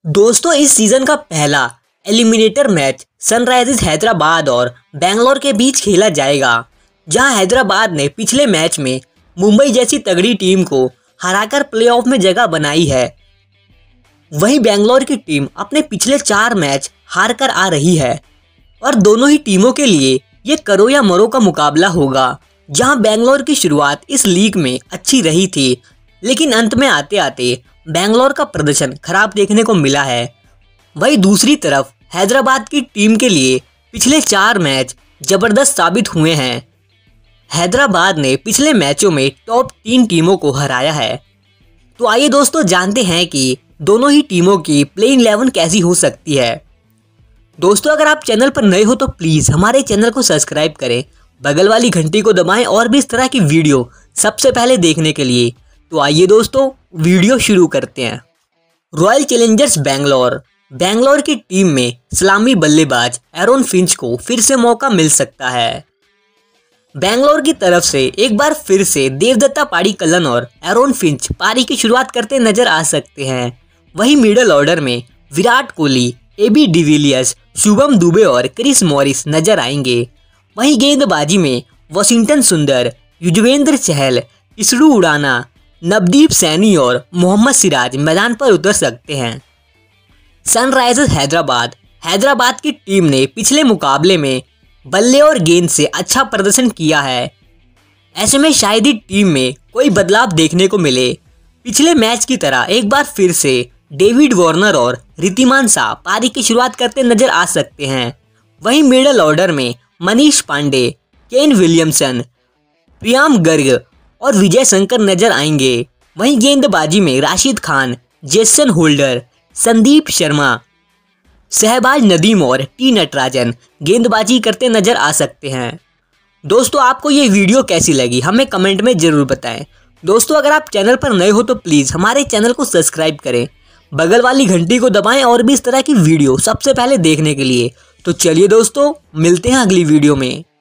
दोस्तों इस सीजन का पहला एलिमिनेटर मैच सनराइजर्स हैदराबाद और बेंगलोर के बीच खेला जाएगा, जहां हैदराबाद ने पिछले मैच में मुंबई जैसी तगड़ी टीम को हराकर प्लेऑफ में जगह बनाई है। वहीं बेंगलोर की टीम अपने पिछले 4 मैच हार कर आ रही है और दोनों ही टीमों के लिए ये करो या मरो का मुकाबला होगा। जहां बेंगलोर की शुरुआत इस लीग में अच्छी रही थी, लेकिन अंत में आते आते बेंगलोर का प्रदर्शन खराब देखने को मिला है। वहीं दूसरी तरफ हैदराबाद की टीम के लिए पिछले 4 मैच जबरदस्त साबित हुए हैं। हैदराबाद ने पिछले मैचों में टॉप 3 टीमों को हराया है। तो आइए दोस्तों जानते हैं कि दोनों ही टीमों की प्लेइंग 11 कैसी हो सकती है। दोस्तों अगर आप चैनल पर नए हो तो प्लीज़ हमारे चैनल को सब्सक्राइब करें, बगल वाली घंटी को दबाएं और भी इस तरह की वीडियो सबसे पहले देखने के लिए। तो आइए दोस्तों वीडियो शुरू करते हैं। रॉयल चैलेंजर्स बेंगलोर की टीम में सलामी बल्लेबाज एरोन फिंच को फिर से मौका मिल सकता है। बेंगलोर की तरफ से एक बार फिर से देवदत्ता पाडिक्कल और एरोन फिंच पारी की शुरुआत करते नजर आ सकते हैं। वहीं मिडल ऑर्डर में विराट कोहली, एबी डिविलियर्स, शुभम दुबे और क्रिस मॉरिस नजर आएंगे। वहीं गेंदबाजी में वॉशिंगटन सुंदर, युजवेंद्र चहल, ईशरू उडाना, नवदीप सैनी और मोहम्मद सिराज मैदान पर उतर सकते हैं। सनराइजर्स हैदराबाद की टीम ने पिछले मुकाबले में बल्ले और गेंद से अच्छा प्रदर्शन किया है। ऐसे में शायद ही टीम में कोई बदलाव देखने को मिले। पिछले मैच की तरह एक बार फिर से डेविड वार्नर और ऋद्धिमान शाह पारी की शुरुआत करते नजर आ सकते हैं। वहीं मिडल ऑर्डर में मनीष पांडे, केन विलियमसन, प्रियम गर्ग और विजय शंकर नजर आएंगे। वहीं गेंदबाजी में राशिद खान, जेसन होल्डर, संदीप शर्मा, शहबाज नदीम और टी नटराजन गेंदबाजी करते नजर आ सकते हैं। दोस्तों आपको ये वीडियो कैसी लगी हमें कमेंट में ज़रूर बताएं। दोस्तों अगर आप चैनल पर नए हो तो प्लीज़ हमारे चैनल को सब्सक्राइब करें, बगल वाली घंटी को दबाएं और भी इस तरह की वीडियो सबसे पहले देखने के लिए। तो चलिए दोस्तों मिलते हैं अगली वीडियो में।